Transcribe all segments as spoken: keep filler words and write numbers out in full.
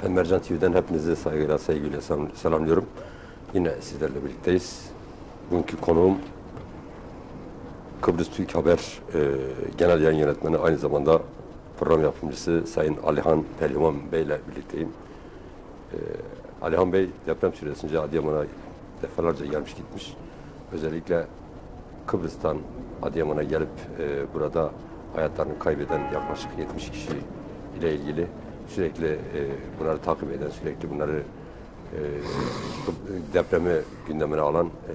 Efendim Mercan T V'den hepinize saygıyla, sevgiyle selamlıyorum. Yine sizlerle birlikteyiz. Bugünkü konuğum Kıbrıs Türk Haber e, Genel Yayın Yönetmeni, aynı zamanda program yapımcısı Sayın Alihan Pehlivan Bey ile birlikteyim. E, Alihan Bey deprem süresince Adıyaman'a defalarca gelmiş gitmiş. Özellikle Kıbrıs'tan Adıyaman'a gelip e, burada hayatlarını kaybeden yaklaşık yetmiş kişi ile ilgili sürekli e, bunları takip eden, sürekli bunları e, depremi gündemine alan e,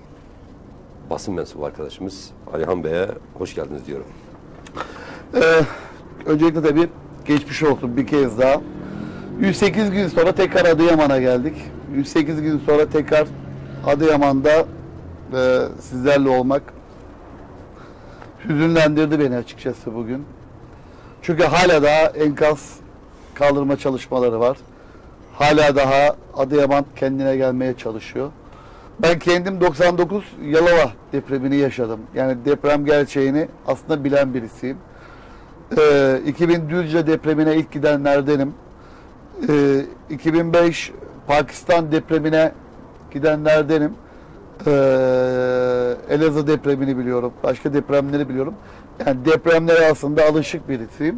basın mensubu arkadaşımız Alihan Bey'e hoş geldiniz diyorum. Ee, öncelikle tabii geçmiş olsun bir kez daha. yüz sekiz gün sonra tekrar Adıyaman'a geldik. yüz sekiz gün sonra tekrar Adıyaman'da e, sizlerle olmak hüzünlendirdi beni açıkçası bugün. Çünkü hala daha enkaz kaldırma çalışmaları var. Hala daha Adıyaman kendine gelmeye çalışıyor. Ben kendim doksan dokuz Yalova depremini yaşadım. Yani deprem gerçeğini aslında bilen birisiyim. Ee, iki bin Düzce depremine ilk gidenlerdenim. Ee, iki bin beş Pakistan depremine gidenlerdenim. Ee, Elazığ depremini biliyorum. Başka depremleri biliyorum. Yani depremlere aslında alışık birisiyim.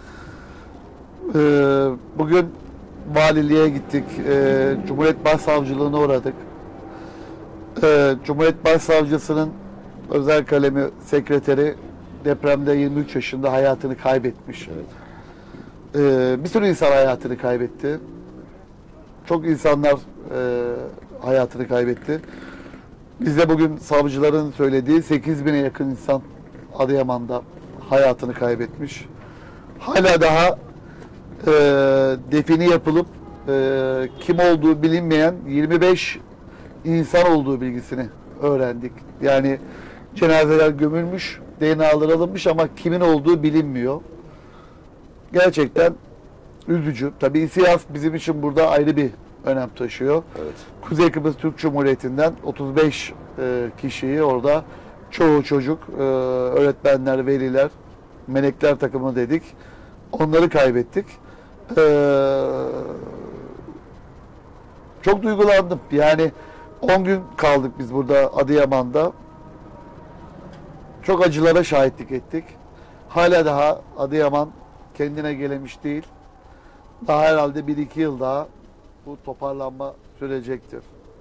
Ee, bugün valiliğe gittik. Ee, Cumhuriyet Başsavcılığına uğradık. Ee, Cumhuriyet Başsavcısının özel kalemi sekreteri depremde yirmi üç yaşında hayatını kaybetmiş. Evet. Ee, bir sürü insan hayatını kaybetti. Çok insanlar e, hayatını kaybetti. Biz de bugün savcıların söylediği sekiz bine yakın insan Adıyaman'da hayatını kaybetmiş. Hala daha e, defini yapılıp e, kim olduğu bilinmeyen yirmi beş insan olduğu bilgisini öğrendik. Yani cenazeler gömülmüş, D N A'lar alınmış ama kimin olduğu bilinmiyor. Gerçekten üzücü. Tabii İSİAS bizim için burada ayrı bir önem taşıyor. Evet. Kuzey Kıbrıs Türk Cumhuriyeti'nden otuz beş e, kişiyi orada, çoğu çocuk, e, öğretmenler, veliler, melekler takımı dedik. Onları kaybettik. E, çok duygulandım. Yani on gün kaldık biz burada Adıyaman'da. Çok acılara şahitlik ettik. Hala daha Adıyaman kendine gelemiş değil. Daha herhalde bir iki yıl daha bu toparlanma sürecektir.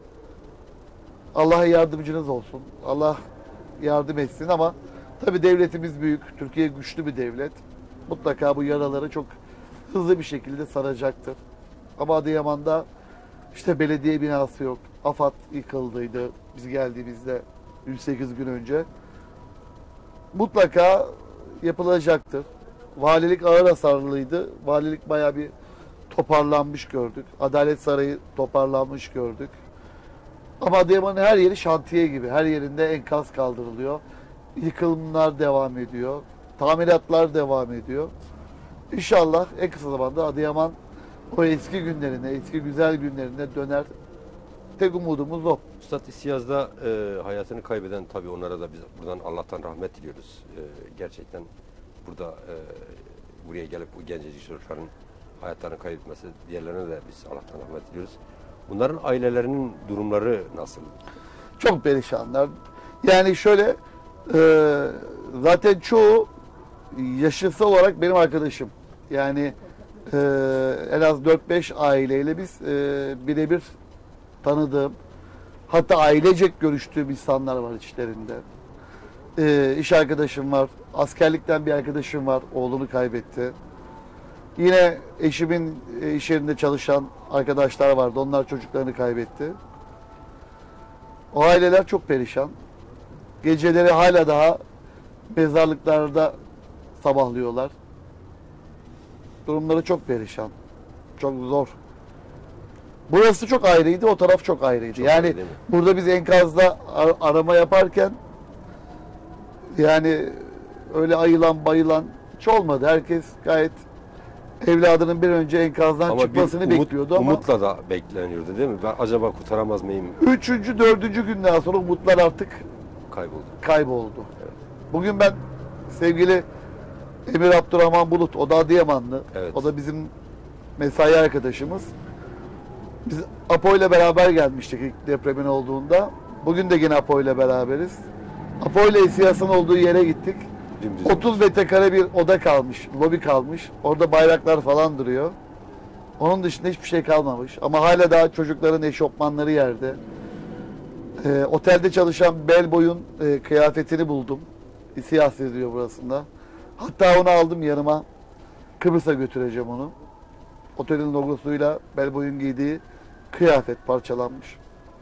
Allah yardımcınız olsun. Allah yardım etsin ama tabii devletimiz büyük. Türkiye güçlü bir devlet. Mutlaka bu yaraları çok hızlı bir şekilde saracaktır. Ama Adıyaman'da işte belediye binası yok. AFAD yıkıldıydı biz geldiğimizde yüz sekiz gün önce. Mutlaka yapılacaktır. Valilik ağır hasarlıydı. Valilik bayağı bir toparlanmış gördük. Adalet Sarayı toparlanmış gördük. Ama Adıyaman'ın her yeri şantiye gibi. Her yerinde enkaz kaldırılıyor. Yıkımlar devam ediyor. Tamiratlar devam ediyor. İnşallah en kısa zamanda Adıyaman o eski günlerine, eski güzel günlerine döner. Tek umudumuz o. Üstad İSİAS'da e, hayatını kaybeden, tabii onlara da biz buradan Allah'tan rahmet diliyoruz. E, gerçekten burada e, buraya gelip bu gencecik çocukların hayatlarını kaybetmesi, diğerlerine de biz Allah'tan rahmet diliyoruz. Bunların ailelerinin durumları nasıl? Çok perişanlar. Yani şöyle, e, zaten çoğu yaşıtsal olarak benim arkadaşım. Yani e, en az dört beş aileyle biz e, birebir tanıdığım, hatta ailecek görüştüğüm insanlar var içlerinde. E, iş arkadaşım var, askerlikten bir arkadaşım var, oğlunu kaybetti. Yine eşimin iş yerinde çalışan arkadaşlar vardı, onlar çocuklarını kaybetti. O aileler çok perişan. Geceleri hala daha mezarlıklarda sabahlıyorlar. Durumları çok perişan. Çok zor. Burası çok ayrıydı, o taraf çok ayrıydı. Çok yani ayrı, burada biz enkazda ar arama yaparken yani öyle ayılan bayılan hiç olmadı. Herkes gayet evladının bir önce enkazdan ama çıkmasını umut, bekliyordu ama umutla da bekleniyordu değil mi? Ben acaba kurtaramaz mıyım? Üçüncü, dördüncü günden sonra umutlar artık kayboldu. Kayboldu. Evet. Bugün ben sevgili Emir Abdurrahman Bulut, o da Adıyamanlı. Evet. O da bizim mesai arkadaşımız. Biz Apo ile beraber gelmiştik ilk depremin olduğunda. Bugün de yine Apo ile beraberiz. Apo ile İSİAS'ın olduğu yere gittik. otuz metrekare bir oda kalmış, lobi kalmış. Orada bayraklar falan duruyor. Onun dışında hiçbir şey kalmamış. Ama hala daha çocukların eşofmanları yerde. Ee, otelde çalışan bellboyun e, kıyafetini buldum. İSİAS yazıyor burasında. Hatta onu aldım yanıma. Kıbrıs'a götüreceğim onu. Otelin logosuyla bellboyun giydiği kıyafet parçalanmış.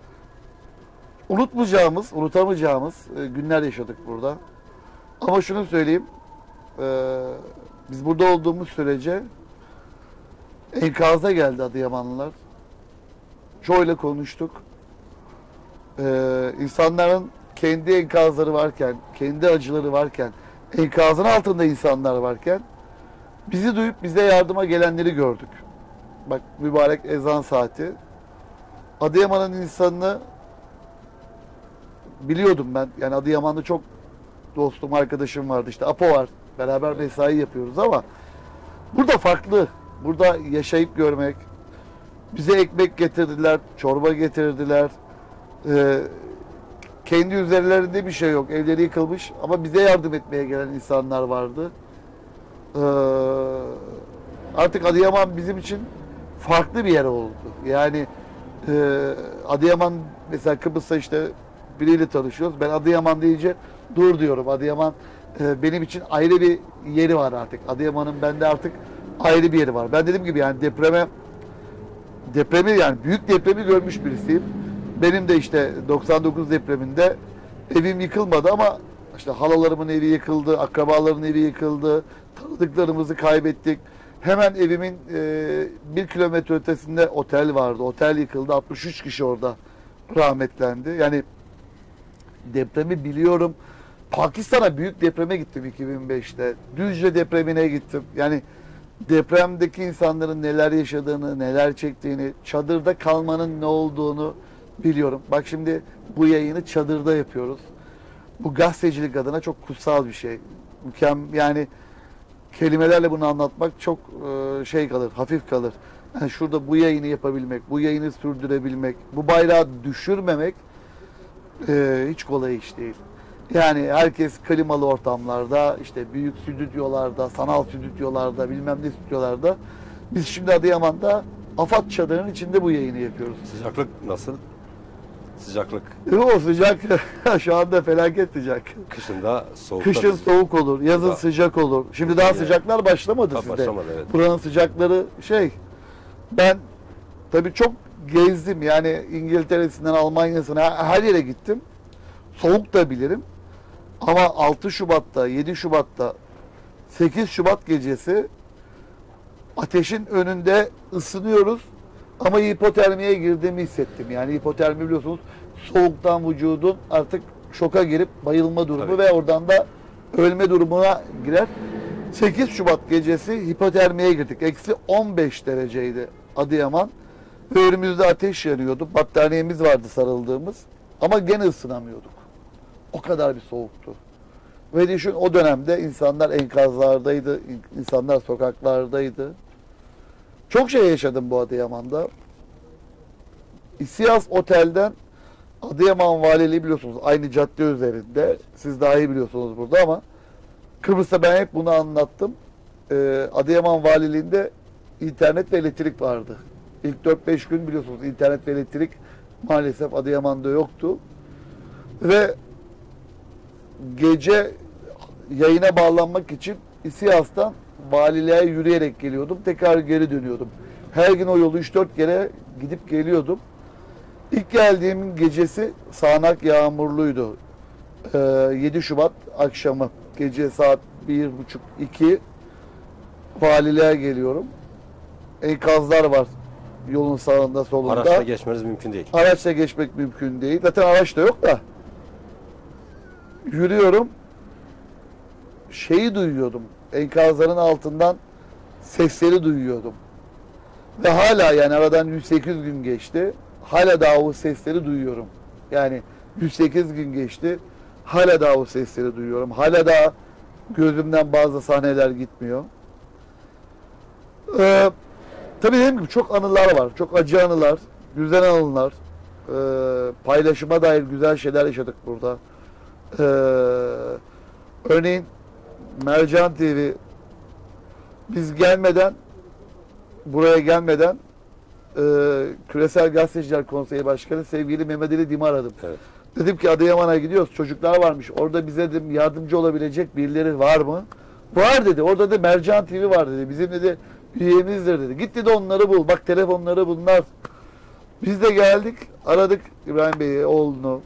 Unutmayacağımız, unutamayacağımız e, günler yaşadık burada. Ama şunu söyleyeyim. E, biz burada olduğumuz sürece enkaza geldi Adıyamanlılar. Çoğuyla konuştuk. Ee, insanların kendi enkazları varken, kendi acıları varken, enkazın altında insanlar varken bizi duyup bize yardıma gelenleri gördük. Bak mübarek ezan saati. Adıyaman'ın insanını biliyordum ben. Yani Adıyaman'da çok dostum, arkadaşım vardı. İşte Apo var. Beraber mesai yapıyoruz ama burada farklı. Burada yaşayıp görmek. Bize ekmek getirdiler, çorba getirdiler. Ee, kendi üzerlerinde bir şey yok. Evleri yıkılmış ama bize yardım etmeye gelen insanlar vardı. Ee, artık Adıyaman bizim için farklı bir yer oldu. Yani e, Adıyaman mesela Kıbrıs'ta işte biriyle tanışıyoruz. Ben Adıyaman deyince dur diyorum. Adıyaman e, benim için ayrı bir yeri var artık. Adıyaman'ın bende artık ayrı bir yeri var. Ben dediğim gibi yani depreme depremi yani büyük depremi görmüş birisiyim. Benim de işte doksan dokuz depreminde evim yıkılmadı ama işte halalarımın evi yıkıldı, akrabaların evi yıkıldı, tanıdıklarımızı kaybettik. Hemen evimin e, bir kilometre ötesinde otel vardı. Otel yıkıldı. altmış üç kişi orada rahmetlendi. Yani depremi biliyorum. Pakistan'a büyük depreme gittim iki bin beşte. Düzce depremine gittim. Yani depremdeki insanların neler yaşadığını, neler çektiğini, çadırda kalmanın ne olduğunu biliyorum. Bak şimdi bu yayını çadırda yapıyoruz. Bu gazetecilik adına çok kutsal bir şey. Mükemmel yani kelimelerle bunu anlatmak çok e, şey kalır, hafif kalır. Yani şurada bu yayını yapabilmek, bu yayını sürdürebilmek, bu bayrağı düşürmemek e, hiç kolay iş değil. Yani herkes klimalı ortamlarda, işte büyük stüdyolarda, sanal stüdyolarda, bilmem ne stüdyolarda. Biz şimdi Adıyaman'da AFAD çadırının içinde bu yayını yapıyoruz. Sıcaklık nasıl? Sıcaklık. E, o sıcak şu anda felaket sıcak. Kışında soğuk. Kışın soğuk olur, yazın Daha, sıcak olur. Şimdi daha yani, sıcaklar başlamadı daha sizde. Başlamadı, evet. Buranın sıcakları şey, ben tabii çok gezdim yani İngiltere'sinden Almanya'sına her yere gittim. Soğuk da bilirim. Ama altı Şubat'ta, yedi Şubat'ta, sekiz Şubat gecesi ateşin önünde ısınıyoruz. Ama hipotermiye girdiğimi hissettim. Yani hipotermi biliyorsunuz soğuktan vücudun artık şoka girip bayılma durumu Tabii. ve oradan da ölme durumuna girer. sekiz Şubat gecesi hipotermiye girdik. Eksi on beş dereceydi Adıyaman. Ve önümüzde ateş yanıyordu. Battaniyemiz vardı sarıldığımız. Ama gene ısınamıyorduk. O kadar bir soğuktu. Ve düşün o dönemde insanlar enkazlardaydı, insanlar sokaklardaydı. Çok şey yaşadım bu Adıyaman'da. İSİAS Otel'den Adıyaman Valiliği biliyorsunuz aynı cadde üzerinde. Evet. Siz daha iyi biliyorsunuz burada ama Kıbrıs'ta ben hep bunu anlattım. Ee, Adıyaman Valiliği'nde internet ve elektrik vardı. İlk dört beş gün biliyorsunuz internet ve elektrik maalesef Adıyaman'da yoktu. Ve gece yayına bağlanmak için İSİAS'tan valiliğe yürüyerek geliyordum. Tekrar geri dönüyordum. Her gün o yolu üç dört kere gidip geliyordum. İlk geldiğimin gecesi sağanak yağmurluydu. Ee, yedi Şubat akşamı gece saat bir buçuk iki valiliğe geliyorum. Enkazlar var yolun sağında solunda. Araçla geçmeniz mümkün değil. Araçla geçmek mümkün değil. Zaten araç da yok da. Yürüyorum. Şeyi duyuyordum. Enkazların altından sesleri duyuyordum. Ve hala yani aradan yüz sekiz gün geçti. Hala daha o sesleri duyuyorum. Yani yüz sekiz gün geçti. Hala daha o sesleri duyuyorum. Hala daha gözümden bazı sahneler gitmiyor. Ee, Tabii dediğim gibi çok anılar var. Çok acı anılar, güzel anılar. Ee, paylaşıma dair güzel şeyler yaşadık burada. Ee, örneğin Mercan T V biz gelmeden, buraya gelmeden e, Küresel Gazeteciler Konseyi Başkanı sevgili Mehmet Ali Dim'i aradım. Evet. Dedim ki Adıyaman'a gidiyoruz. Çocuklar varmış. Orada bize dedim yardımcı olabilecek birileri var mı? Var dedi. Orada da Mercan T V var dedi. Bizim dedi üyemizdir dedi. Git dedi onları bul. Bak telefonları bunlar. Biz de geldik. Aradık İbrahim Bey'i, oğlunu.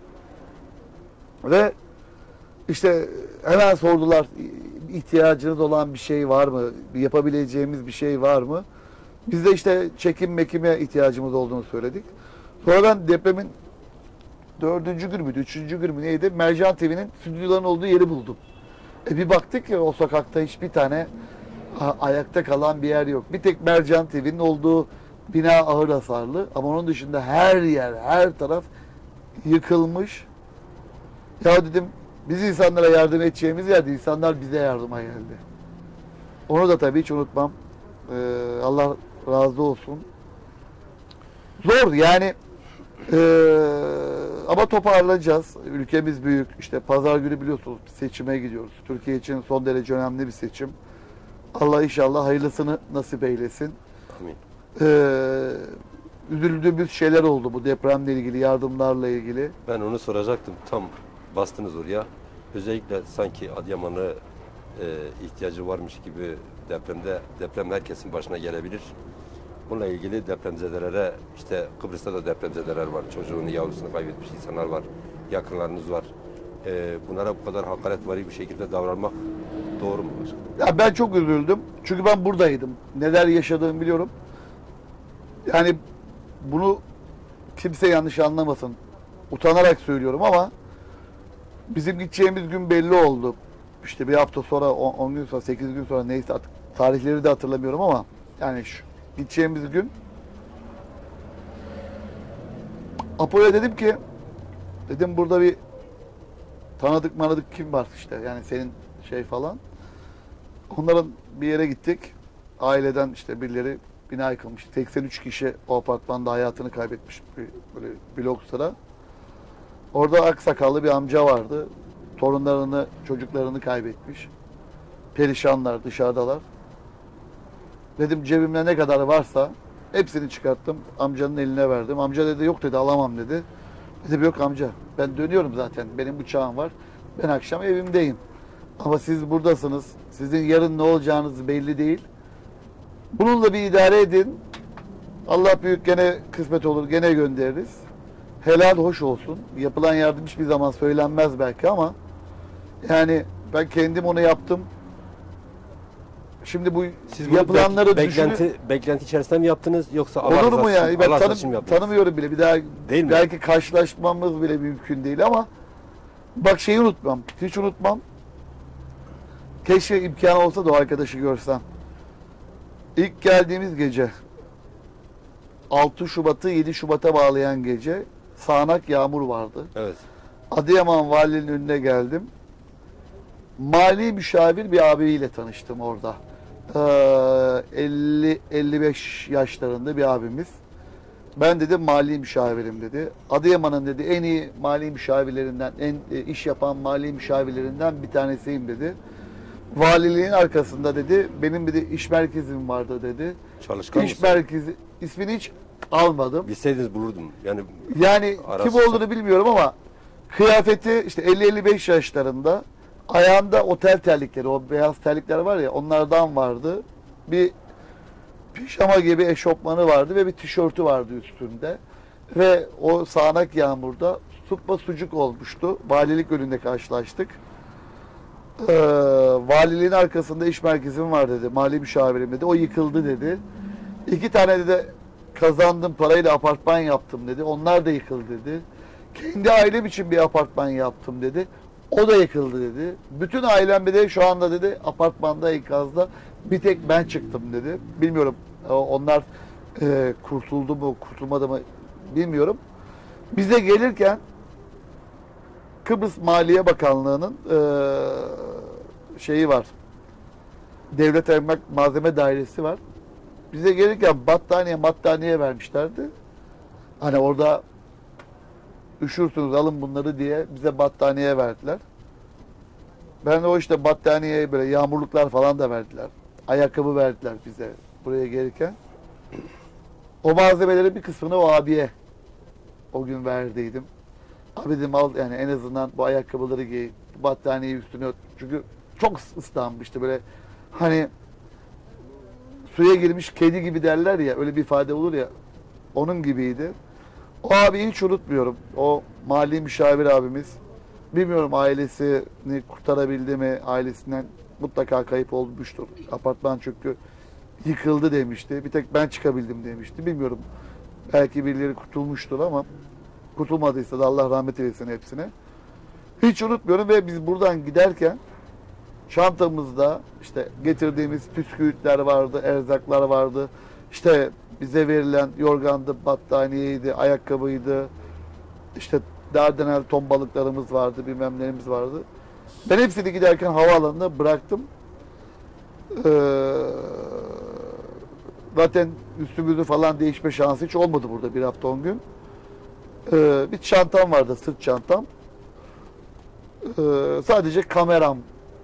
Ve işte hemen sordular. İhtiyacınız olan bir şey var mı? Yapabileceğimiz bir şey var mı? Biz de işte çekim mekime ihtiyacımız olduğunu söyledik. Sonra ben depremin dördüncü gün müydü, üçüncü gün mü neydi? Mercan T V'nin stüdyoların olduğu yeri buldum. E bir baktık ki o sokakta hiçbir tane a, ayakta kalan bir yer yok. Bir tek Mercan T V'nin olduğu bina ağır hasarlı. Ama onun dışında her yer, her taraf yıkılmış. Ya dedim biz insanlara yardım edeceğimiz yerde insanlar bize yardıma geldi. Onu da tabii hiç unutmam. Ee, Allah razı olsun. Zor yani. Ee, ama toparlayacağız. Ülkemiz büyük. İşte pazar günü biliyorsunuz seçime gidiyoruz. Türkiye için son derece önemli bir seçim. Allah inşallah hayırlısını nasip eylesin. Amin. Ee, üzüldüğümüz şeyler oldu bu depremle ilgili, yardımlarla ilgili. Ben onu soracaktım. Tam bastınız oraya. Özellikle sanki Adıyaman'a e, ihtiyacı varmış gibi depremde, deprem herkesin başına gelebilir. Bununla ilgili depremzedelere, işte Kıbrıs'ta da depremzedeler var. Çocuğunu, yavrusunu kaybetmiş insanlar var. Yakınlarınız var. E, bunlara bu kadar hakaretvari bir şekilde davranmak doğru mu? Ya ben çok üzüldüm. Çünkü ben buradaydım. Neler yaşadığımı biliyorum. Yani bunu kimse yanlış anlamasın. Utanarak söylüyorum ama bizim gideceğimiz gün belli oldu. İşte bir hafta sonra, on gün sonra, sekiz gün sonra neyse artık tarihleri de hatırlamıyorum ama yani şu gideceğimiz gün Apo'ya dedim ki dedim burada bir tanıdık manadık kim var işte yani senin şey falan. Onların bir yere gittik. Aileden işte birileri bina yıkılmış. seksen üç kişi o apartmanda hayatını kaybetmiş bir böyle blok sıra. Orada aksakallı bir amca vardı. Torunlarını, çocuklarını kaybetmiş. Perişanlar, dışarıdalar. Dedim cebimde ne kadar varsa hepsini çıkarttım. Amcanın eline verdim. Amca dedi yok dedi alamam dedi. Dedim yok amca ben dönüyorum zaten. Benim uçağım var. Ben akşam evimdeyim. Ama siz buradasınız. Sizin yarın ne olacağınız belli değil. Bununla bir idare edin. Allah büyük gene kısmet olur. Gene göndeririz. Helal hoş olsun. Yapılan yardım hiçbir zaman söylenmez belki ama yani ben kendim onu yaptım. Şimdi bu Siz bunu yapılanları bek- beklenti, düşünün. beklenti içerisinde mi yaptınız yoksa Allah Olur mu rızası ya? için- Ben Allah tanı- rızası için mi yaptınız? tanımıyorum bile. Bir daha Değil mi? belki karşılaşmamız bile mümkün değil ama bak şeyi unutmam. Hiç unutmam. Keşke imkanı olsa da o arkadaşı görsem. İlk geldiğimiz gece altı Şubat'ı yedi Şubat'a bağlayan gece sağanak yağmur vardı. Evet. Adıyaman valinin önüne geldim. Mali müşavir bir abiyle tanıştım orada. Ee, elli elli beş yaşlarında bir abimiz. Ben dedim mali müşavirim dedi. Adıyaman'ın dedi en iyi mali müşavirlerinden, en e, iş yapan mali müşavirlerinden bir tanesiyim dedi. Valiliğin arkasında dedi benim bir de iş merkezim vardı dedi. Çalışkan İş mısın? merkezi ismini hiç almadım. Bilseydiniz bulurdum. Yani Yani Arası- kim olduğunu bilmiyorum ama kıyafeti işte elli elli beş yaşlarında, ayağında otel terlikleri, o beyaz terlikler var ya onlardan vardı. Bir pijama gibi eşofmanı vardı ve bir tişörtü vardı üstünde. Ve o sağanak yağmurda suppa sucuk olmuştu. Valilik önünde karşılaştık. Ee, valiliğin arkasında iş merkezim var dedi. Mali müşavirim dedi. O yıkıldı dedi. İki tane dedi kazandım parayla apartman yaptım dedi. Onlar da yıkıldı dedi. Kendi ailem için bir apartman yaptım dedi. O da yıkıldı dedi. Bütün ailem bir de şu anda dedi apartmanda enkazda bir tek ben çıktım dedi. Bilmiyorum onlar e, kurtuldu mu kurtulmadı mı bilmiyorum. Bize gelirken Kıbrıs Maliye Bakanlığı'nın e, şeyi var. Devlet Emlak Malzeme Dairesi var. bize gelirken battaniye battaniye vermişlerdi. Hani orada üşürsünüz alın bunları diye bize battaniye verdiler. Ben de o işte battaniyeye böyle yağmurluklar falan da verdiler. Ayakkabı verdiler bize buraya gelirken. O malzemeleri bir kısmını o abiye o gün verdiydim. Abi dedim al yani en azından bu ayakkabıları giy, battaniyeyi üstüne ört. Çünkü çok ıslanmıştı böyle hani suya girmiş kedi gibi derler ya öyle bir ifade olur ya onun gibiydi. O abi hiç unutmuyorum. O mali müşavir abimiz. Bilmiyorum ailesini kurtarabildi mi? Ailesinden mutlaka kayıp olmuştur. Apartman çünkü yıkıldı demişti. Bir tek ben çıkabildim demişti. Bilmiyorum. Belki birileri kurtulmuştur ama kurtulmadıysa da Allah rahmet eylesin hepsine. Hiç unutmuyorum ve biz buradan giderken çantamızda işte getirdiğimiz püsküvitler vardı, erzaklar vardı. İşte bize verilen yorgandı, battaniyeydi, ayakkabıydı. İşte Dardanel ton balıklarımız vardı, bilmem nelerimiz vardı. Ben hepsini giderken havaalanına bıraktım. Ee, zaten üstümüzü falan değişme şansı hiç olmadı burada bir hafta on gün. Ee, bir çantam vardı, sırt çantam. Ee, sadece kameramı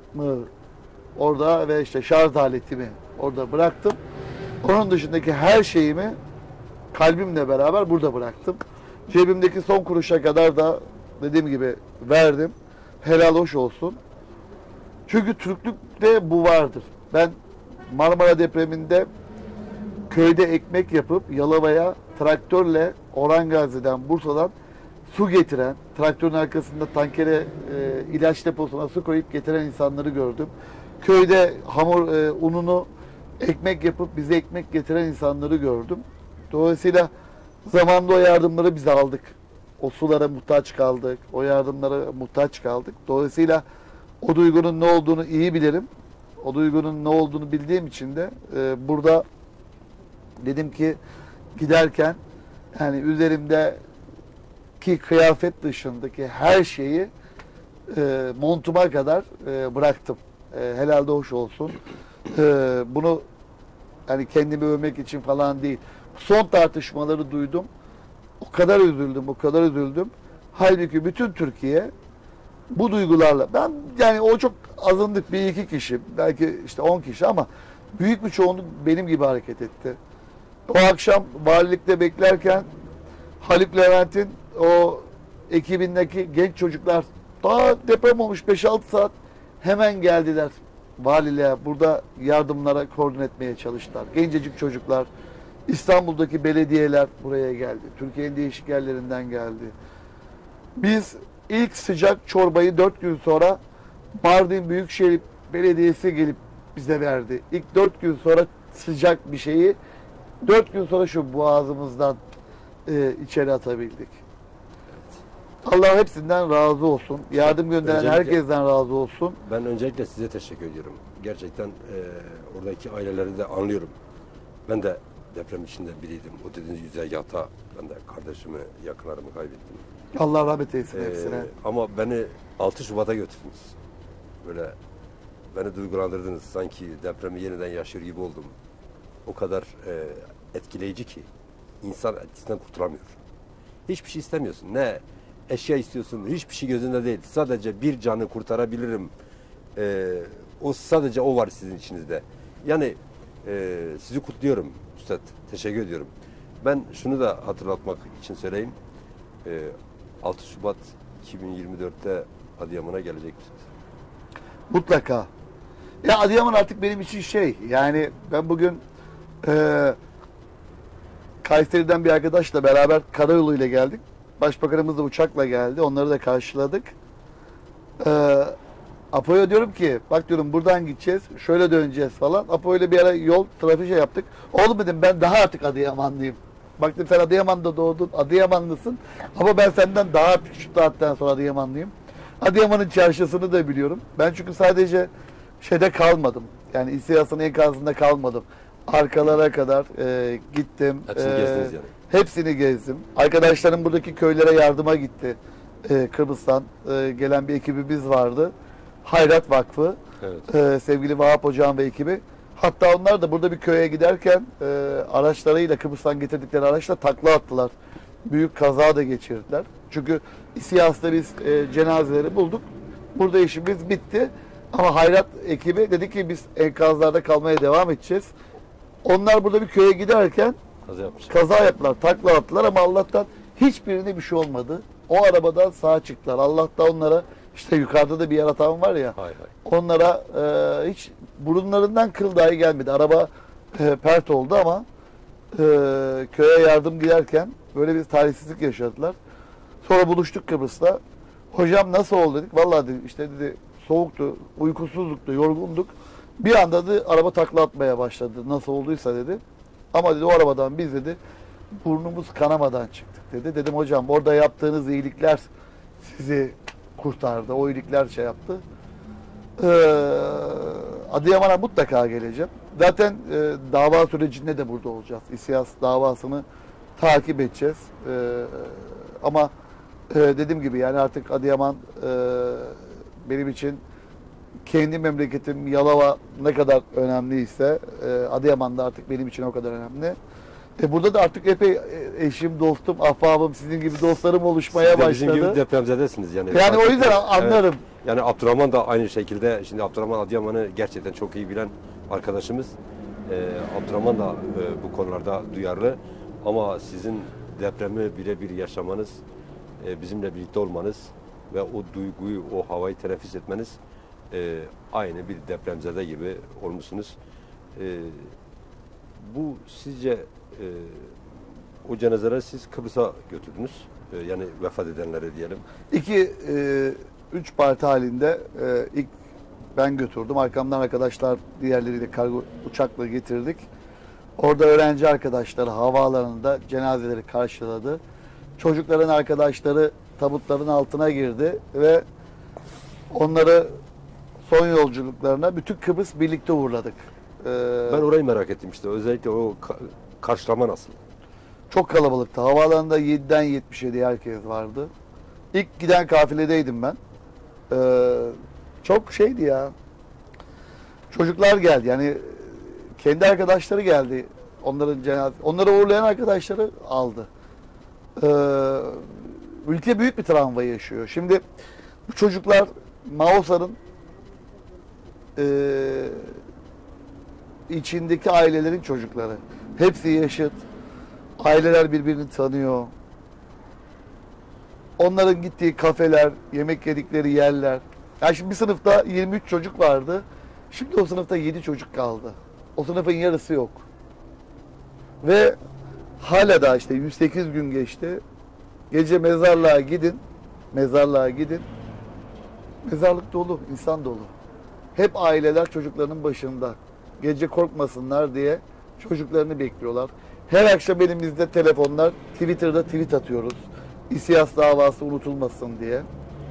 orada ve işte şarj aletimi orada bıraktım. Onun dışındaki her şeyimi kalbimle beraber burada bıraktım. Cebimdeki son kuruşa kadar da dediğim gibi verdim. Helal hoş olsun. Çünkü Türklükte bu vardır. Ben Marmara depreminde köyde ekmek yapıp Yalova'ya traktörle Orangazi'den, Bursa'dan su getiren, traktörün arkasında tankere e, ilaç deposuna su koyup getiren insanları gördüm. Köyde hamur e, ununu ekmek yapıp bize ekmek getiren insanları gördüm. Dolayısıyla zamanında o yardımları biz aldık. O sulara muhtaç kaldık. O yardımlara muhtaç kaldık. Dolayısıyla o duygunun ne olduğunu iyi bilirim. O duygunun ne olduğunu bildiğim için de e, burada dedim ki giderken yani üzerimdeki kıyafet dışındaki her şeyi e, montuma kadar e, bıraktım. E, helal de hoş olsun. E, bunu yani kendimi övmek için falan değil. Son tartışmaları duydum. O kadar üzüldüm, o kadar üzüldüm. Halbuki bütün Türkiye bu duygularla, ben yani o çok azındık bir iki kişi, belki işte on kişi ama büyük bir çoğunluk benim gibi hareket etti. O akşam valilikte beklerken Haluk Levent'in o ekibindeki genç çocuklar daha deprem olmuş beş altı saat hemen geldiler valiliğe. Burada yardımlara koordine etmeye çalıştılar. Gencecik çocuklar, İstanbul'daki belediyeler buraya geldi. Türkiye'nin değişik yerlerinden geldi. Biz ilk sıcak çorbayı dört gün sonra Mardin Büyükşehir Belediyesi gelip bize verdi. İlk dört gün sonra sıcak bir şeyi dört gün sonra şu boğazımızdan e, içeri atabildik. Allah hepsinden razı olsun. Yardım gönderen Öncelikle, herkesten razı olsun. Ben öncelikle size teşekkür ediyorum. Gerçekten e, oradaki aileleri de anlıyorum. Ben de deprem içinde biriydim. O dediğiniz güzergahta ben de kardeşimi, yakınlarımı kaybettim. Allah rahmet eylesin Ee, hepsine. ama beni altı Şubat'a götürdünüz. Böyle beni duygulandırdınız. Sanki depremi yeniden yaşıyor gibi oldum. O kadar e, etkileyici ki insan etkisinden kurtulamıyor. Hiçbir şey istemiyorsun. Ne eşya istiyorsun, hiçbir şey gözünde değil. Sadece bir canı kurtarabilirim. E, o sadece o var sizin içinizde. Yani e, sizi kutluyorum Üstad. Teşekkür ediyorum. Ben şunu da hatırlatmak için söyleyeyim. E, altı Şubat iki bin yirmi dört'te Adıyaman'a gelecek misiniz? Mutlaka. Ya Adıyaman artık benim için şey, yani ben bugün e, Kayseri'den bir arkadaşla beraber karayoluyla geldik. Başbakanımız da uçakla geldi. Onları da karşıladık. E, Apo'ya diyorum ki, bak diyorum buradan gideceğiz, şöyle döneceğiz falan. Apo'yla bir ara yol trafiği şey yaptık. Oğlum dedim ben daha artık Adıyamanlıyım. Baktım sen Adıyaman'da doğdun, Adıyamanlısın. Ama ben senden daha şu saatten sonra Adıyamanlıyım. Adıyaman'ın çarşısını da biliyorum. Ben çünkü sadece şeyde kalmadım. Yani İSİAD'ın enkazında kalmadım. Arkalara kadar e, gittim. Hepsini e, gezdiniz yani. Hepsini gezdim. Arkadaşlarım buradaki köylere yardıma gitti. E, Kıbrıs'tan e, gelen bir ekibimiz vardı. Hayrat Vakfı. Evet. E, sevgili Vahap Hocam ve ekibi. Hatta onlar da burada bir köye giderken e, araçlarıyla, Kıbrıs'tan getirdikleri araçla takla attılar. Büyük kaza da geçirdiler. Çünkü İSİAS'ta biz e, cenazeleri bulduk. Burada işimiz bitti. Ama Hayrat ekibi dedi ki biz enkazlarda kalmaya devam edeceğiz. Onlar burada bir köye giderken Kaza yapmışlar. kaza yaptılar, takla attılar ama Allah'tan hiçbirine bir şey olmadı. O arabadan sağa çıktılar. Allah da onlara, işte yukarıda da bir yaratan var ya, Hay hay. onlara e, hiç burunlarından kıl dahi gelmedi. Araba e, pert oldu ama e, köye yardım giderken böyle bir talihsizlik yaşadılar. Sonra buluştuk Kıbrıs'ta. Hocam nasıl oldu dedik. Vallahi dedi, işte dedi soğuktu, uykusuzluktu, yorgunduk. Bir anda dedi araba takla atmaya başladı. Nasıl olduysa dedi. Ama dedi o arabadan biz dedi burnumuz kanamadan çıktık dedi. Dedim hocam orada yaptığınız iyilikler sizi kurtardı. O iyilikler şey yaptı. Ee, Adıyaman'a mutlaka geleceğim. Zaten e, dava sürecinde de burada olacağız. İSİAS davasını takip edeceğiz. Ee, ama e, dediğim gibi yani artık Adıyaman e, benim için kendi memleketim Yalova ne kadar önemliyse e, Adıyaman da artık benim için o kadar önemli. E, burada da artık epey e, eşim, dostum, ahbabım, sizin gibi dostlarım oluşmaya Siz de başladı. bizim gibi depremzedesiniz yani. Yani o yüzden anlarım. Evet. Yani Abdurrahman da aynı şekilde. Şimdi Abdurrahman Adıyaman'ı gerçekten çok iyi bilen arkadaşımız. Ee, Abdurrahman da e, bu konularda duyarlı. Ama sizin depremi birebir yaşamanız, e, bizimle birlikte olmanız ve o duyguyu, o havayı teneffüs etmeniz e, aynı bir depremzede gibi olmuşsunuz. E, bu sizce e, o cenazeleri siz Kıbrıs'a götürdünüz. E, yani vefat edenleri diyelim. İki, e, üç parti halinde e, ilk ben götürdüm. Arkamdan arkadaşlar diğerleriyle kargo uçakla getirdik. Orada öğrenci arkadaşları havaalanında cenazeleri karşıladı. Çocukların arkadaşları tabutların altına girdi ve onları son yolculuklarına bütün Kıbrıs birlikte uğurladık. Ee, Ben orayı merak ettim işte. Özellikle o ka- karşılama nasıl? Çok kalabalıktı. Havaalanında yediden yetmiş yediye herkes vardı. İlk giden kafiledeydim ben. Ee, çok şeydi ya. Çocuklar geldi. Yani kendi arkadaşları geldi. Onların cenaze, onları uğurlayan arkadaşları aldı. Ee, ülke büyük bir travma yaşıyor. Şimdi bu çocuklar Mauser'ın e, içindeki ailelerin çocukları. Hepsi yaşıt. Aileler birbirini tanıyor. Onların gittiği kafeler, yemek yedikleri yerler. Yani şimdi bir sınıfta yirmi üç çocuk vardı. Şimdi o sınıfta yedi çocuk kaldı. O sınıfın yarısı yok. Ve hala da işte yüz sekiz gün geçti. Gece mezarlığa gidin. Mezarlığa gidin. Mezarlık dolu, insan dolu. Hep aileler çocuklarının başında. Gece korkmasınlar diye çocuklarını bekliyorlar. Her akşam elimizde telefonlar, Twitter'da tweet atıyoruz. İSİAS davası unutulmasın diye.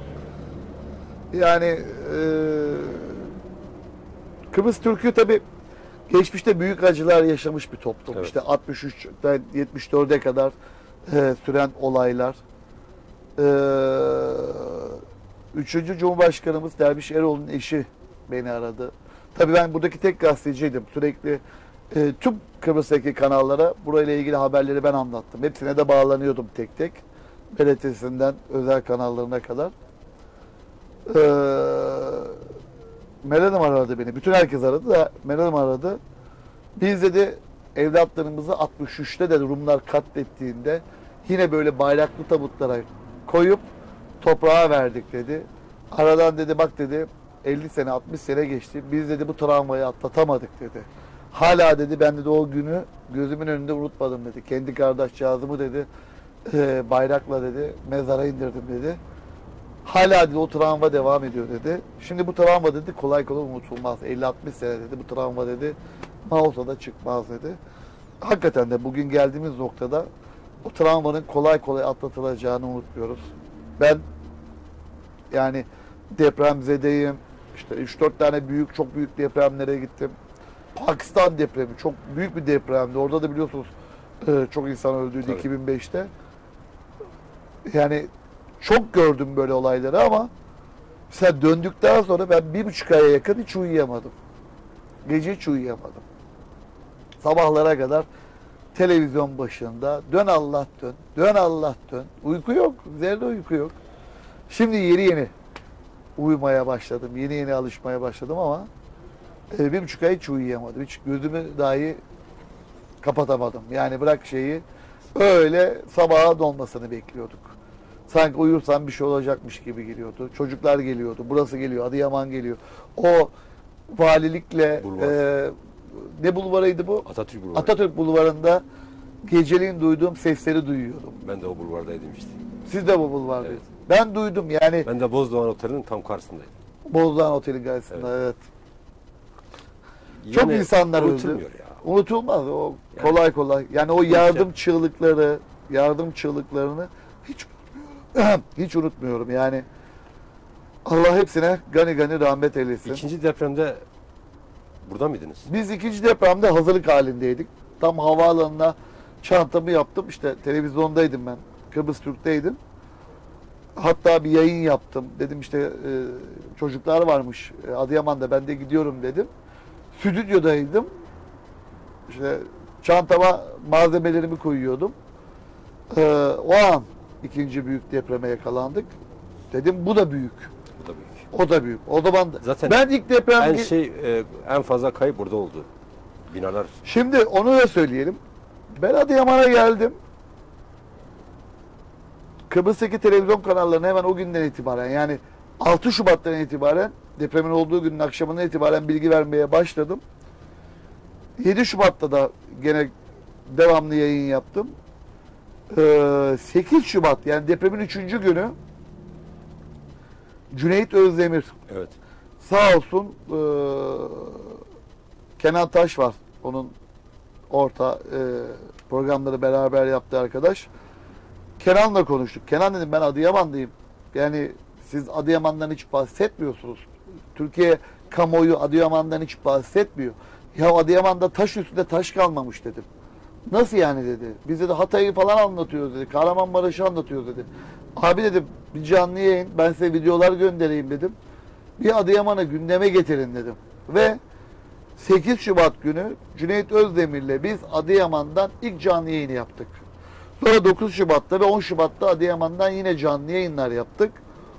Yani e, Kıbrıs Türk'ü tabii geçmişte büyük acılar yaşamış bir toplum. Evet. İşte altmış üçten yetmiş dörde kadar e, süren olaylar. E, Üçüncü Cumhurbaşkanımız Derviş Eroğlu'nun eşi beni aradı. Tabii ben buradaki tek gazeteciydim. Sürekli e, tüm Kıbrıs'taki kanallara burayla ilgili haberleri ben anlattım. Hepsine de bağlanıyordum tek tek. B R T'sinden özel kanallarına kadar. Ee, Meral Hanım aradı beni. Bütün herkes aradı da Meral Hanım aradı. Biz dedi evlatlarımızı altmış üçte de Rumlar katlettiğinde yine böyle bayraklı tabutlara koyup toprağa verdik dedi. Aradan dedi bak dedi elli sene altmış sene geçti. Biz dedi bu travmayı atlatamadık dedi. Hala dedi ben dedi o günü gözümün önünde unutmadım dedi. Kendi kardeşcağızımı dedi e, bayrakla dedi mezara indirdim dedi. Hala dedi o travma devam ediyor dedi. Şimdi bu travma dedi kolay kolay unutulmaz. elli altmış sene dedi bu travma dedi Mausa'da çıkmaz dedi. Hakikaten de bugün geldiğimiz noktada o travmanın kolay kolay atlatılacağını unutmuyoruz. Ben yani depremzedeyim. İşte üç dört tane büyük çok büyük depremlere gittim. Pakistan depremi çok büyük bir depremdi. Orada da biliyorsunuz çok insan öldüydü Tabii. iki bin beşte. Yani çok gördüm böyle olayları ama mesela döndükten sonra ben bir buçuk aya yakın hiç uyuyamadım. Gece hiç uyuyamadım. Sabahlara kadar televizyon başında dön Allah dön, dön Allah dön. Uyku yok, zerre uyku yok. Şimdi yeni yeni uyumaya başladım, yeni yeni alışmaya başladım ama e, bir buçuk ay hiç uyuyamadım. Hiç gözümü dahi kapatamadım. Yani bırak şeyi, öyle sabaha dolmasını bekliyorduk. Sanki uyursam bir şey olacakmış gibi geliyordu. Çocuklar geliyordu, burası geliyor, Adıyaman geliyor. O valilikle e, ne bulvarıydı bu? Atatürk Bulvarı. Atatürk Bulvarı'nda geceliğin duyduğum sesleri duyuyordum. Ben de o bulvardaydım işte. Siz de bu bulvardaydınız. Evet. Ben duydum yani. Ben de Bozdoğan Oteli'nin tam karşısındaydım. Bozdoğan Oteli karşısında, evet. evet. Çok insanlar öldü. Unutulmuyor ya. Unutulmaz o Yani, kolay kolay. Yani o yardım çığlıkları, yardım çığlıklarını hiç unutmuyorum. Hiç unutmuyorum yani. Allah hepsine gani gani rahmet eylesin. İkinci depremde burada mıydınız? Biz ikinci depremde hazırlık halindeydik. Tam havaalanına çantamı yaptım. İşte televizyondaydım ben. Kıbrıs Türk'teydim. Hatta bir yayın yaptım. Dedim işte e, çocuklar varmış e, Adıyaman'da, ben de gidiyorum dedim. Stüdyodaydım. İşte çantama malzemelerimi koyuyordum. E, o an ikinci büyük depreme yakalandık. Dedim bu da büyük. Bu da büyük. O da büyük. O zaman da. Zaten ben ilk deprem en şey e, en fazla kayıp burada oldu. Binalar. Şimdi onu da söyleyelim. Ben Adıyaman'a geldim. Kıbrıs'taki televizyon kanallarına hemen o günden itibaren, yani altı Şubat'tan itibaren, depremin olduğu günün akşamından itibaren bilgi vermeye başladım. yedi Şubat'ta da gene devamlı yayın yaptım. Ee, sekiz Şubat yani depremin üçüncü günü Cüneyt Özdemir, Evet. sağ olsun, e, Kenan Taş var. Onun orta e, programları beraber yaptı arkadaş. Kenan'la konuştuk. Kenan dedim, ben Adıyaman'dayım. Yani siz Adıyaman'dan hiç bahsetmiyorsunuz. Türkiye kamuoyu Adıyaman'dan hiç bahsetmiyor. Ya Adıyaman'da taş üstünde taş kalmamış dedim. Nasıl yani dedi. Biz de Hatay'ı falan anlatıyoruz dedi. Kahramanmaraş'ı anlatıyoruz dedi. Abi dedim, bir canlı yayın, ben size videolar göndereyim dedim. Bir Adıyaman'ı gündeme getirin dedim. Ve sekiz Şubat günü Cüneyt Özdemir'le biz Adıyaman'dan ilk canlı yayını yaptık. Sonra dokuz Şubat'ta ve on Şubat'ta Adıyaman'dan yine canlı yayınlar yaptık.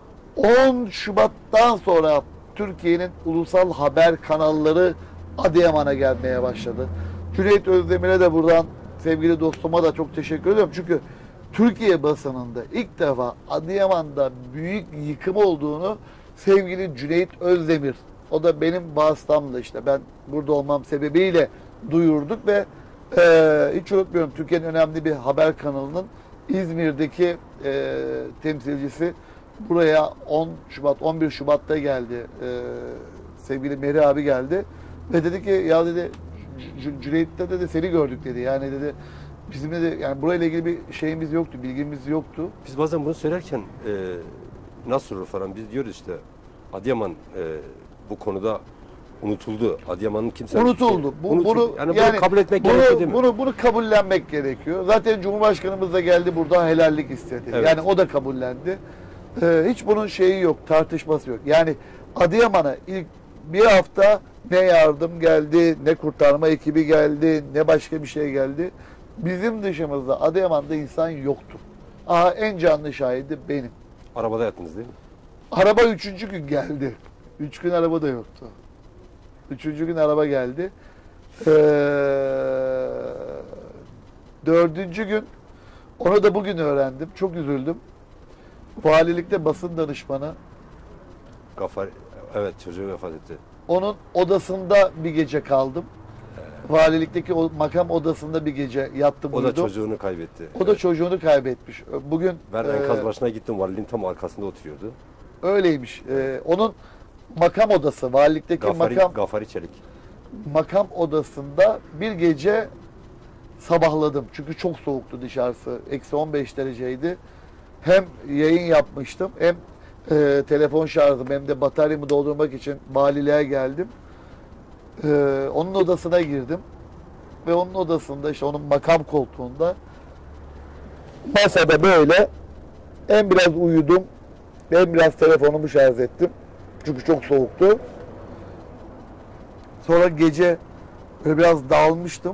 on Şubat'tan sonra Türkiye'nin ulusal haber kanalları Adıyaman'a gelmeye başladı. Cüneyt Özdemir'e de buradan, sevgili dostuma da çok teşekkür ediyorum. Çünkü Türkiye basınında ilk defa Adıyaman'da büyük yıkım olduğunu sevgili Cüneyt Özdemir, o da benim vasıtamla, işte ben burada olmam sebebiyle duyurduk ve e, hiç unutmuyorum, Türkiye'nin önemli bir haber kanalının İzmir'deki e, temsilcisi buraya on Şubat, on bir Şubat'ta geldi. E, sevgili Meri abi geldi ve dedi ki, ya dedi, Cüneyt'te de seni gördük dedi. Yani dedi, bizim de yani burayla ilgili bir şeyimiz yoktu, bilgimiz yoktu. Biz bazen bunu söylerken e, nasıl olur falan, biz diyoruz işte Adıyaman e, bu konuda unutuldu. Adıyaman'ın kimse unutuldu. Bu, unutuldu. Bunu yani, yani bunu kabul etmek bunu, gerekiyor değil mi? Bunu bunu kabullenmek gerekiyor. Zaten Cumhurbaşkanımız da geldi burada, helallik istedi. Evet. Yani o da kabullendi. Ee, hiç bunun şeyi yok, tartışması yok. Yani Adıyaman'a ilk bir hafta ne yardım geldi, ne kurtarma ekibi geldi, ne başka bir şey geldi. Bizim dışımızda Adıyaman'da insan yoktu. Aha, en canlı şahidi benim. Arabada yattınız değil mi? Araba üçüncü gün geldi. Üç gün araba da yoktu. Üçüncü gün araba geldi. Ee, dördüncü gün, onu da bugün öğrendim. Çok üzüldüm. Valilikte basın danışmanı, Gafar, evet, çocuğu vefat etti. onun odasında bir gece kaldım. Valilikteki o makam odasında bir gece yattım, O uyudum. da çocuğunu kaybetti. O da çocuğunu kaybetmiş. Bugün Ben e, enkaz başına gittim, valiliğin tam arkasında oturuyordu. öyleymiş. E, onun makam odası, valilikteki Gafari, makam Gafari Çelik. makam odasında bir gece sabahladım. Çünkü çok soğuktu dışarısı. Eksi on beş dereceydi. Hem yayın yapmıştım, hem e, telefon şarjım, hem de bataryamı doldurmak için valiliğe geldim. E, onun odasına girdim. Ve onun odasında, işte onun makam koltuğunda, masada böyle hem biraz uyudum, hem biraz telefonumu şarj ettim. Çünkü çok soğuktu. Sonra gece böyle biraz dağılmıştım.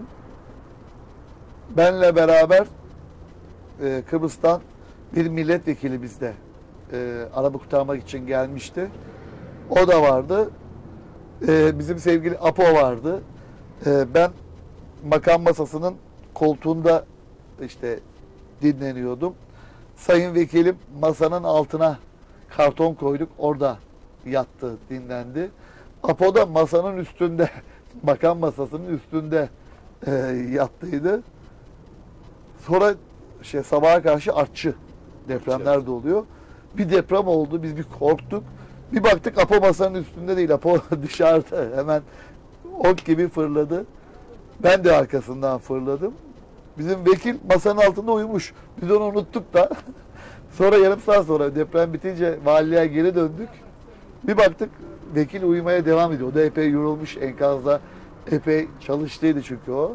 Benle beraber e, Kıbrıs'tan bir milletvekili bizde e, araba kurtarmak için gelmişti. O da vardı. E, bizim sevgili Apo vardı. E, ben makam masasının koltuğunda işte dinleniyordum. Sayın vekilim masanın altına karton koyduk. Orada yattı, dinlendi. Apo da masanın üstünde, makam masasının üstünde e, yattıydı. Sonra şey sabaha karşı artçı depremler de oluyor. Bir deprem oldu. Biz bir korktuk. Bir baktık Apo masanın üstünde değil. Apo dışarıda. Hemen ok gibi fırladı. Ben de arkasından fırladım. Bizim vekil masanın altında uyumuş. Biz onu unuttuk da. Sonra yarım saat sonra deprem bitince valiliğe geri döndük. Bir baktık vekil uyumaya devam ediyor. O da epey yorulmuş enkazda. Epey çalıştıydı çünkü o.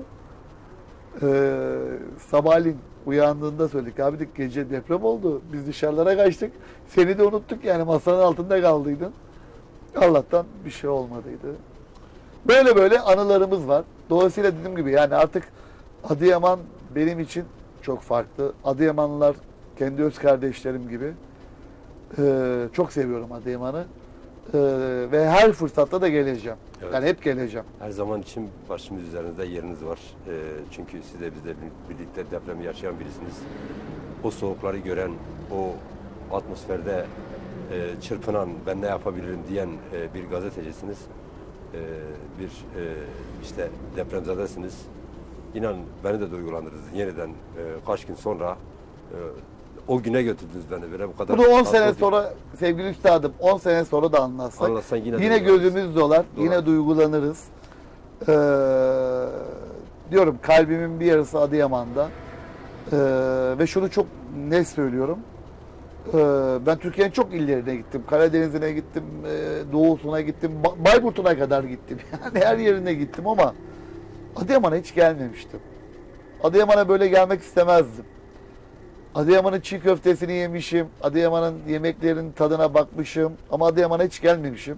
Ee, sabahleyin uyandığında söyledik. Abi dedik, gece deprem oldu. Biz dışarılara kaçtık. Seni de unuttuk yani, masanın altında kaldıydın. Allah'tan bir şey olmadıydı. Böyle böyle anılarımız var. Dolayısıyla dediğim gibi yani artık Adıyaman benim için çok farklı. Adıyamanlılar kendi öz kardeşlerim gibi. Ee, çok seviyorum Adıyaman'ı. Ee, ve her fırsatta da geleceğim. Evet. Yani hep geleceğim. Her zaman için başımız üzerinde yeriniz var. Ee, çünkü siz de biz de birlikte depremi yaşayan birisiniz. O soğukları gören, o atmosferde e, çırpınan, ben ne yapabilirim diyen e, bir gazetecisiniz. E, bir e, işte depremzedesiniz. İnan beni de duygulandırdınız. Yeniden e, kaç gün sonra e, o güne götürdünüz beni. Böyle bu kadar. Bunu on sene sonra sevgili üstadım, on sene sonra da anlatsak. Anlatsan yine, yine gözümüz dolar, dolar, yine duygulanırız. Ee, diyorum kalbimin bir yarısı Adıyaman'da. Ee, ve şunu çok net söylüyorum. Ee, ben Türkiye'nin çok illerine gittim. Karadeniz'ine gittim, e, doğusuna gittim, ba Bayburt'una kadar gittim. Yani her yerine gittim ama Adıyaman'a hiç gelmemiştim. Adıyaman'a böyle gelmek istemezdim. Adıyaman'ın çiğ köftesini yemişim. Adıyaman'ın yemeklerinin tadına bakmışım. Ama Adıyaman'a hiç gelmemişim.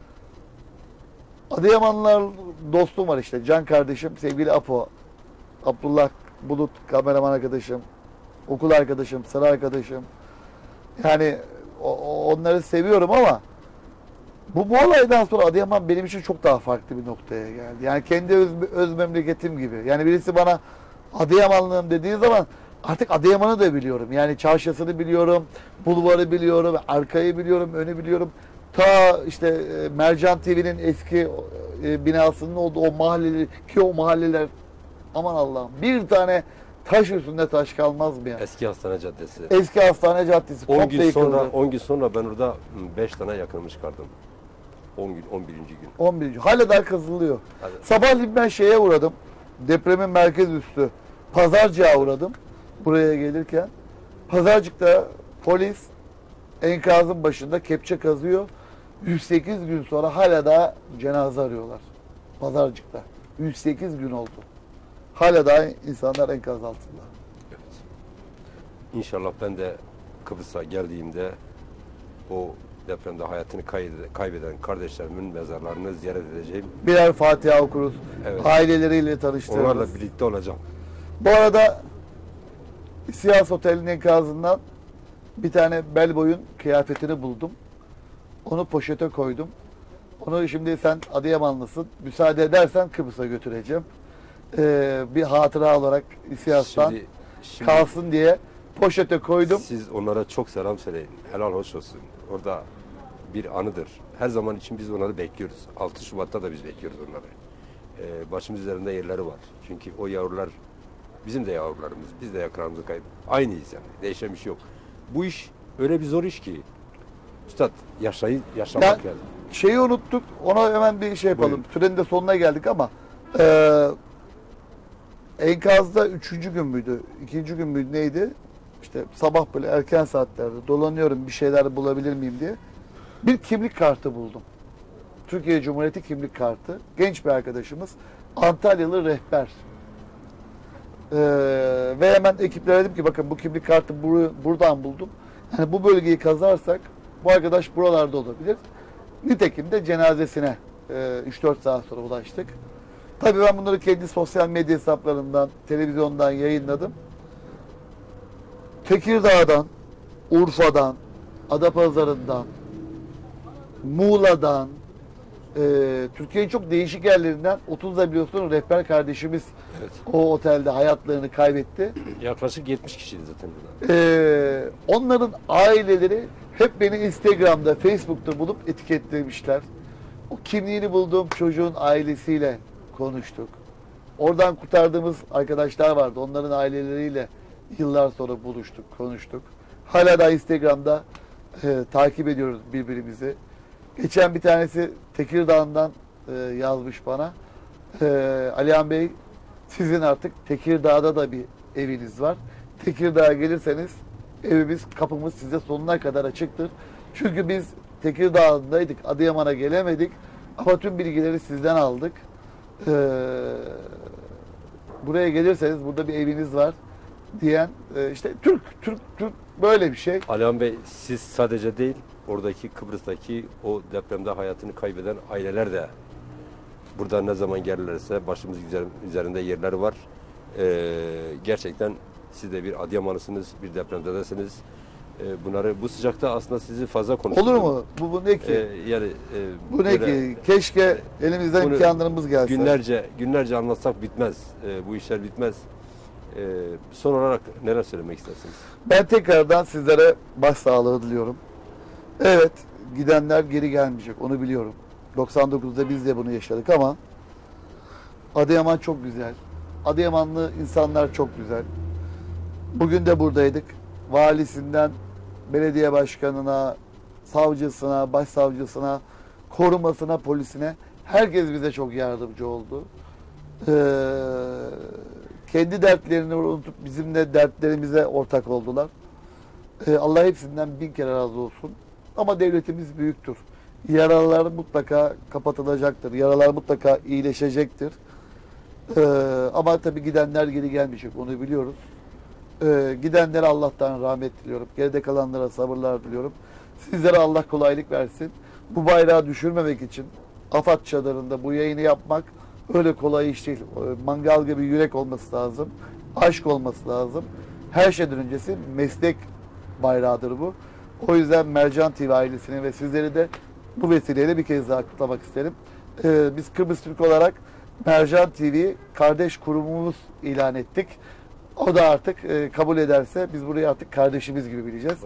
Adıyamanlılar dostum var işte. Can kardeşim, sevgili Apo. Abdullah Bulut, kameraman arkadaşım. Okul arkadaşım, sıra arkadaşım. Yani o, onları seviyorum ama bu, bu olaydan sonra Adıyaman benim için çok daha farklı bir noktaya geldi. Yani kendi öz, öz memleketim gibi. Yani birisi bana Adıyamanlıyım dediği zaman artık Adıyaman'ı da biliyorum. Yani çarşısını biliyorum, bulvarı biliyorum, arkayı biliyorum, önü biliyorum. Ta işte Mercan T V'nin eski e, binasının olduğu o mahalleleri, ki o mahalleler aman Allah'ım bir tane taş üstünde taş kalmaz mı ya? Eski Hastane Caddesi. Eski Hastane Caddesi. on gün sonra on gün sonra ben orada beş tane yakınımı çıkardım. on gün on birinci gün. on birinci Hala daha kazılıyor. Hadi. Sabahleyin ben şeye uğradım. Depremin merkez üstü Pazarcık'a uğradım. Buraya gelirken. Pazarcık'ta polis enkazın başında kepçe kazıyor. yüz sekiz gün sonra hala daha cenaze arıyorlar. Pazarcık'ta. yüz sekiz gün oldu. Hala daha insanlar enkaz altında. Evet. İnşallah ben de Kıbrıs'a geldiğimde o depremde hayatını kaybeden kardeşlerimin mezarlarını ziyaret edeceğim. Birer Fatiha okuruz. Evet. Aileleriyle tanıştırırız. Onlarla birlikte olacağım. Bu arada Siyas Otel'in enkazından bir tane bel boyun kıyafetini buldum. Onu poşete koydum. Onu şimdi sen Adıyamanlısın. Müsaade edersen Kıbrıs'a götüreceğim. Ee, bir hatıra olarak Siyas'tan Şimdi, şimdi kalsın diye poşete koydum. siz onlara çok selam söyleyin. Helal hoş olsun. Orada bir anıdır. Her zaman için biz onları bekliyoruz. altı Şubat'ta da biz bekliyoruz onları. Ee, başımız üzerinde yerleri var. Çünkü o yavrular bizim de yavrularımız. Biz de yakınlarımızı kayıp. Aynıyız yani. Değişen bir şey yok. Bu iş öyle bir zor iş ki. Üstad yaşayı, yaşamak Ya, lazım. şeyi unuttuk. Ona hemen bir şey yapalım. Buyurun. Sürenin de sonuna geldik ama e, enkazda üçüncü gün müydü? İkinci gün müydü? Neydi? İşte sabah böyle erken saatlerde dolanıyorum bir şeyler bulabilir miyim diye. Bir kimlik kartı buldum. Türkiye Cumhuriyeti kimlik kartı. Genç bir arkadaşımız. Antalyalı rehber. Ee, ve hemen ekiplere dedim ki bakın bu kimlik kartı bur buradan buldum. Yani bu bölgeyi kazarsak bu arkadaş buralarda olabilir. Nitekim de cenazesine e, üç dört saat sonra ulaştık. Tabii ben bunları kendi sosyal medya hesaplarından, televizyondan yayınladım. Tekirdağ'dan, Urfa'dan, Adapazarı'ndan, Muğla'dan, e, Türkiye'nin çok değişik yerlerinden otuzda biliyorsunuz rehber kardeşimiz Evet. o otelde hayatlarını kaybetti. Yaklaşık yetmiş kişiydi zaten burada. E, onların aileleri hep beni Instagram'da, Facebook'ta bulup etiketlemişler. O kimliğini bulduğum çocuğun ailesiyle konuştuk. Oradan kurtardığımız arkadaşlar vardı. Onların aileleriyle yıllar sonra buluştuk, konuştuk. Hala da Instagram'da e, takip ediyoruz birbirimizi. Geçen bir tanesi Tekirdağ'dan e, yazmış bana. E, Alihan Bey, sizin artık Tekirdağ'da da bir eviniz var. Tekirdağ'a gelirseniz evimiz, kapımız size sonuna kadar açıktır. Çünkü biz Tekirdağ'daydık, Adıyaman'a gelemedik. Ama tüm bilgileri sizden aldık. Ee, buraya gelirseniz burada bir eviniz var diyen e, işte Türk, Türk, Türk böyle bir şey. Alihan Bey, siz sadece değil, oradaki Kıbrıs'taki o depremde hayatını kaybeden aileler de burada ne zaman gelirlerse başımız üzerinde yerleri var. Ee, gerçekten siz de bir Adıyamanlısınız, bir depremzedesiniz. Ee, bunları bu sıcakta aslında sizi fazla konuştuk. Olur mu? Bu, bu ne ki? Ee, yani e, bu ne ki? Keşke elimizden bunu imkanlarımız gelse. Günlerce günlerce anlatsak bitmez. Ee, bu işler bitmez. Ee, son olarak neler söylemek istersiniz? Ben tekrardan sizlere başsağlığı diliyorum. Evet, gidenler geri gelmeyecek, onu biliyorum. doksan dokuzda biz de bunu yaşadık ama Adıyaman çok güzel. Adıyamanlı insanlar çok güzel. Bugün de buradaydık. Valisinden belediye başkanına, savcısına, başsavcısına, korumasına, polisine herkes bize çok yardımcı oldu. Ee, kendi dertlerini unutup bizimle dertlerimize ortak oldular. Ee, Allah hepsinden bin kere razı olsun. Ama devletimiz büyüktür. Yaralar mutlaka kapatılacaktır. Yaralar mutlaka iyileşecektir. Ee, ama tabii gidenler geri gelmeyecek. Onu biliyoruz. Ee, gidenlere Allah'tan rahmet diliyorum. Geride kalanlara sabırlar diliyorum. Sizlere Allah kolaylık versin. Bu bayrağı düşürmemek için AFAD çadırında bu yayını yapmak öyle kolay iş değil. Mangal gibi yürek olması lazım. Aşk olması lazım. Her şeyden öncesi meslek bayrağıdır bu. O yüzden Mercan T V ailesini ve sizleri de bu vesileyle bir kez daha kutlamak isterim. Ee, biz Kıbrıs Türk olarak Mercan T V kardeş kurumumuz ilan ettik. O da artık e, kabul ederse biz burayı artık kardeşimiz gibi bileceğiz.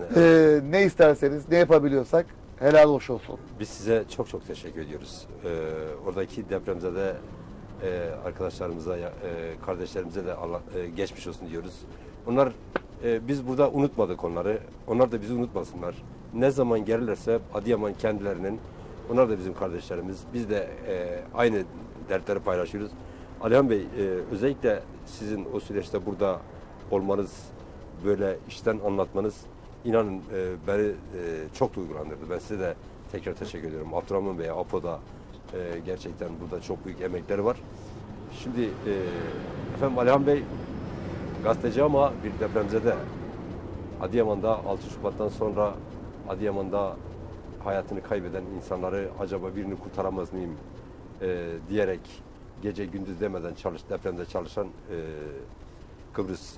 Ee, ne isterseniz, ne yapabiliyorsak helal hoş olsun. Biz size çok çok teşekkür ediyoruz. Ee, oradaki depremzede e, arkadaşlarımıza, e, kardeşlerimize de Allah e, geçmiş olsun diyoruz. Onlar e, biz burada unutmadık onları. Onlar da bizi unutmasınlar. Ne zaman gelirlerse Adıyaman kendilerinin, onlar da bizim kardeşlerimiz. Biz de e, aynı dertleri paylaşıyoruz. Alihan Bey, e, özellikle sizin o süreçte burada olmanız, böyle işten anlatmanız, inanın e, beni e, çok duygulandırdı. Ben size de tekrar teşekkür ediyorum. Abdurrahman Bey'e, APO'da e, gerçekten burada çok büyük emekleri var. Şimdi e, efendim Alihan Bey gazeteci ama bir depremzede. Adıyaman'da altı Şubat'tan sonra Adıyaman'da hayatını kaybeden insanları acaba birini kurtaramaz mıyım e, diyerek gece gündüz demeden çalış, depremde çalışan e, Kıbrıs e,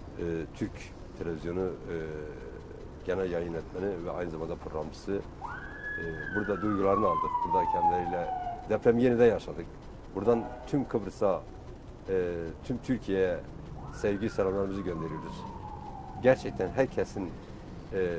Türk Televizyonu e, genel yayın yönetmeni ve aynı zamanda programcısı. E, burada duygularını aldık. Burada kendileriyle deprem yeniden yaşadık. Buradan tüm Kıbrıs'a, e, tüm Türkiye'ye sevgi selamlarımızı gönderiyoruz. Gerçekten herkesin e,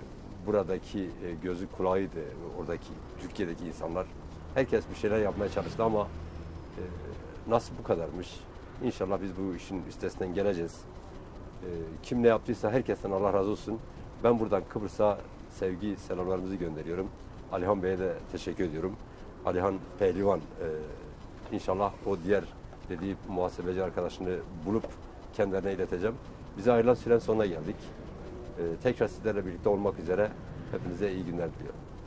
buradaki e, gözü kulağıydı. Oradaki Türkiye'deki insanlar. Herkes bir şeyler yapmaya çalıştı ama e, nasıl bu kadarmış? İnşallah biz bu işin üstesinden geleceğiz. E, kim ne yaptıysa herkesten Allah razı olsun. Ben buradan Kıbrıs'a sevgi selamlarımızı gönderiyorum. Alihan Bey'e de teşekkür ediyorum. Alihan Pehlivan, e, inşallah o diğer dediği muhasebeci arkadaşını bulup kendilerine ileteceğim. Bize ayrılan süren sonuna geldik. Ee, tekrar sizlerle birlikte olmak üzere hepinize iyi günler diliyorum.